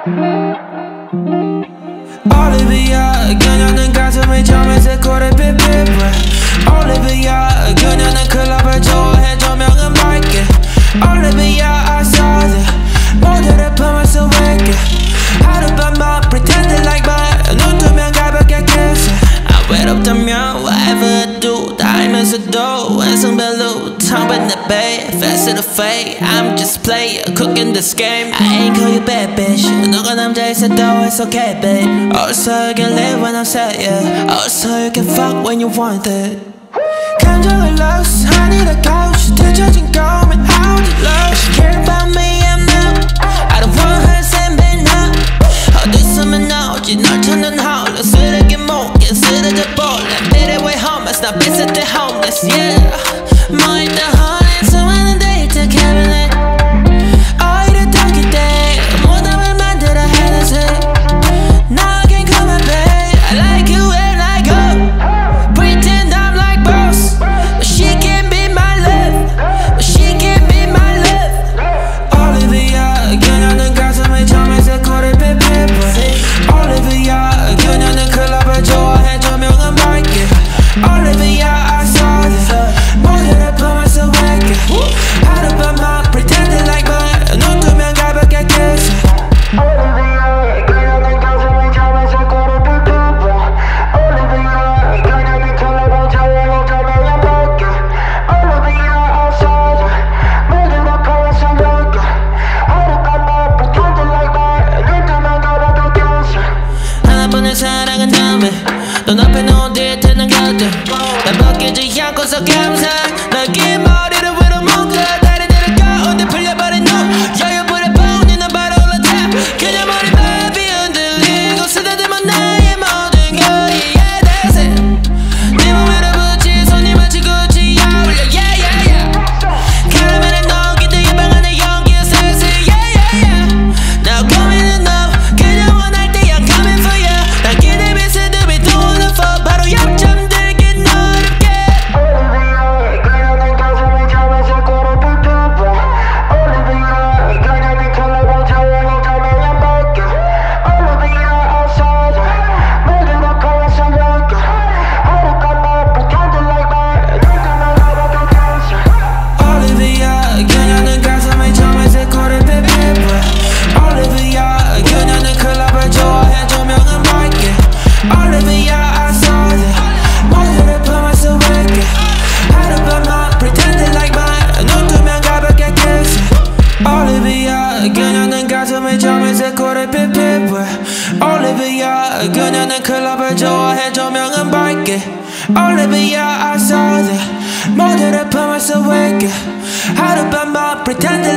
Olivia 그녀는 가슴을 점에서 코를 삐삐삐 Olivia 그녀는 클럽을 좋아해 조명은 밝게 Olivia I saw that 모두를 품어서 wake 하룻밤만 pretend like mine 눈 뜨면 가볍게 kiss 외롭다면 whatever I do 다 알면서도 완성별로 텅빈 내 배 Fat으로 fade I'm just player cooking this game I ain't call you bad bitch 너가 남자있어도 it's okay babe Also you can live when I'm sad yeah Also you can fuck when you want it 감정을 lost I need a couch 뒤처진 고민 how to love She care about me I'm not I don't want her same bed now 어디서만 나오지 널 찾는 holler 쓰레기 목에 쓰러져 볼래 Better way homeless 나 비슷해 homeless yeah 뭐 일단 honey 수많은 데이트 cabinet 오히려 더 기대 무덤을 만들어 Hennessy Now I can call my babe I like you and I go Pretend I'm like boss But she can't be my love But she can't be my love Olivia 그녀는 가슴을 점에서 코를 삐삐삐 Olivia 그녀는 클럽을 좋아해 조명은 밝게 Olivia I saw that 모두를 품어서 wake 하룻밤만 pretend like mine 눈 뜨면 가볍게 kiss Olivia 그녀는 가슴을 점에서 코를 삐삐삐 Olivia 그녀는 클럽을 좋아해 조명은 밝게 Olivia I saw that 모두를 품어서 wake 하룻밤만 pretend like mine 눈 뜨면 가볍게 kiss 하나뿐인 사랑은 다음에 넌 앞에 놓은 뒤에 트는 것들 난 벗기지 않고서 감상 너의 머리를 위로 묶어 다리 내려 가운데 풀려버린 너 여유부려 보니 넌 바로 올라타 그녀 머리밥이 흔들리고 쓰다듬어 나의 모든 걸 yeah that's it 네 몸에로 붙인 손이 마치 굳이 어울려 yeah yeah yeah 카라멜에 녹이듯 예방 안에 연기의 센스 yeah yeah yeah 나 고민은 너 그냥 원할 때 I'm coming for you 난 기대 비스듬히 도는 for 바로 약점 들긴 어렵게 Olivia 그녀는 가슴을 점에서 코를 삐삐삐 Olivia 그녀는 클럽을 좋아해 조명은 밝게 Olivia I saw that 모두를 품어서 wake 하룻밤만 pretend like mine 눈 뜨면 가볍게 kiss Olivia 그녀는 가슴을 점에서 코를 삐삐삐 Olivia 그녀는 클럽을 좋아해 조명은 밝게 Olivia I saw that 모두를 품어서 wake 하룻밤만 pretend like mine 눈 뜨면 가볍게 kiss Olivia 그녀는 가슴을 점에서 코를 삐삐삐 Olivia 그녀는 클럽을 좋아해 조명은 밝게 Olivia I saw that 모두를 품어서 wake 하룻밤만 pretend